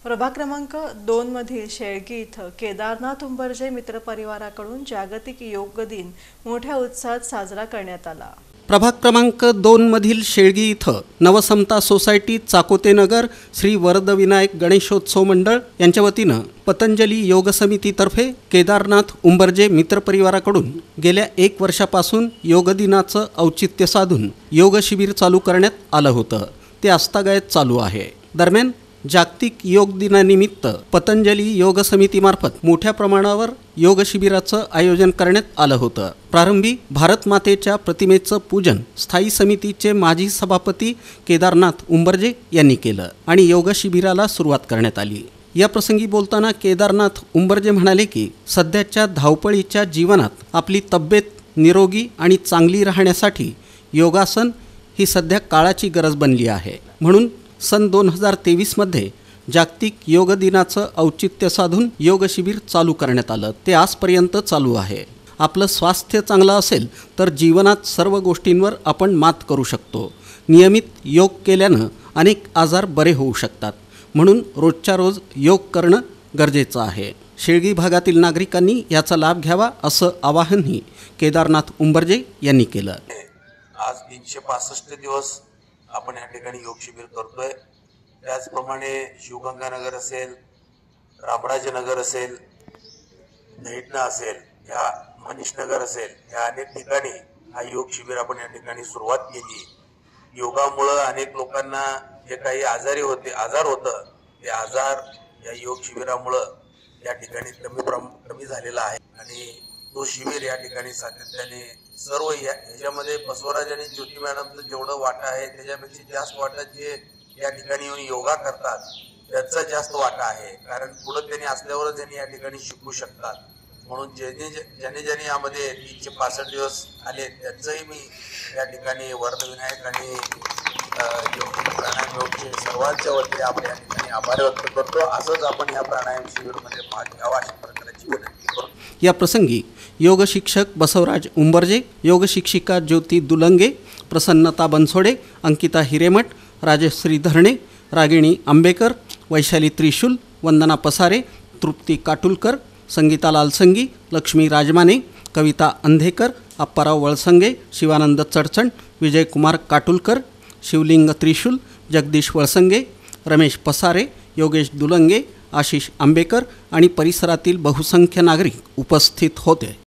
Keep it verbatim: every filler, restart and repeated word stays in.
प्रभाग क्रमांक दोन मधील शेळगी इथं केदारनाथ उंबरजे मित्र परिवाराकडून जागतिक योग दिन मोठ्या उत्साहात साजरा करण्यात आला। प्रभाग क्रमांक दोन मधील शेळगी इथं नवसमता सोसायटी चाकोतेनगर श्री वरदविनायक गणेशोत्सव मंडळ यांच्या वतीनं पतंजली योग समितीतर्फे केदारनाथ उंबरजे मित्र परिवाराकडून गेल्या एक वर्षापासून योग दिनाचं औचित्य साधून योग शिबिर चालू करण्यात आलं होतं। ते आस्थागायत चालू आहे। दरम्यान जागतिक योग दिनानिमित्त पतंजली योग समितीमार्फत मोठ्या प्रमाणावर योग शिबिराचं आयोजन करण्यात आलं होतं। प्रारंभी भारत मातेच्या प्रतिमेचं पूजन स्थायी समितीचे माजी सभापती केदारनाथ उंबरजे यांनी केलं आणि योग शिबिराला सुरुवात करण्यात आली। या प्रसंगी बोलताना केदारनाथ उंबरजे म्हणाले की सध्याच्या धावपळीच्या जीवनात आपली तब्येत निरोगी आणि चांगली राहण्यासाठी योगासन ही सध्या काळाची गरज बनली आहे। म्हणून सन दोन हजार तेवीसमध्ये जागतिक योग दिनाचं औचित्य साधून योग शिबिर चालू करण्यात आलं। ते आजपर्यंत चालू आहे। आपलं स्वास्थ्य चांगलं असेल तर जीवनात सर्व गोष्टींवर आपण मात करू शकतो। नियमित योग केल्यानं अनेक आजार बरे होऊ शकतात। म्हणून रोजच्या रोज योग करणं गरजेचं आहे। शेळगी भागातील नागरिकांनी याचा लाभ घ्यावा असं आवाहनही केदारनाथ उंबरजे यांनी केलं। आज तीनशे पासष्ट दिवस आपण या ठिकाणी योग शिबिर करतोय। त्याचप्रमाणे शिवगंगानगर असेल, रामराजनगर असेल, दैठणा असेल, या मनीषनगर असेल, या अनेक ठिकाणी हा योग शिबिर आपण या ठिकाणी सुरुवात केली। योगामुळे अनेक लोकांना जे काही आजारी होते आजार होतं ते आजार या योग शिबिरामुळे या ठिकाणी कमी कमी झालेला आहे आणि तो शिबिर या ठिकाणी सातत्याने सर्व या ह्याच्यामध्ये बसवराज आणि ज्योती मॅडमचं जेवढं वाटा आहे त्याच्यापेक्षा जास्त वाटा जे या ठिकाणी येऊन योगा करतात त्याचा जास्त वाटा आहे। कारण पुढे त्यांनी असल्यावरच त्यांनी या ठिकाणी शिकू शकतात। म्हणून ज्याने ज्याने ज्याने यामध्ये तीनशे पासष्ट दिवस आले त्यांचंही मी या ठिकाणी वरदविनायक आणि प्राणायाम योगचे सर्वांच्या वतीने आपण या ठिकाणी आभार व्यक्त करतो। असंच आपण या प्राणायाम शिबिरमध्ये भाग घ्यावा अशा प्रकारची विनंती करतो। या प्रसंगी योग शिक्षक बसवराज उंबरजे, योग शिक्षिका ज्योती दुलंगे, प्रसन्नता बनसोडे, अंकिता हिरेमठ, राजश्री धरणे, रागिणी आंबेकर, वैशाली त्रिशूल, वंदना पसारे, तृप्ती काटुलकर, संगीता लालसंगी, लक्ष्मी राजमाने, कविता अंधेकर, अप्पाराव वळसंगे, शिवानंद चडचण, विजयकुमार काटुलकर, शिवलिंग त्रिशूल, जगदीश वळसंगे, रमेश पसारे, योगेश दुलंगे, आशिष आंबेकर आणि परिसरातील बहुसंख्य नागरिक उपस्थित होते।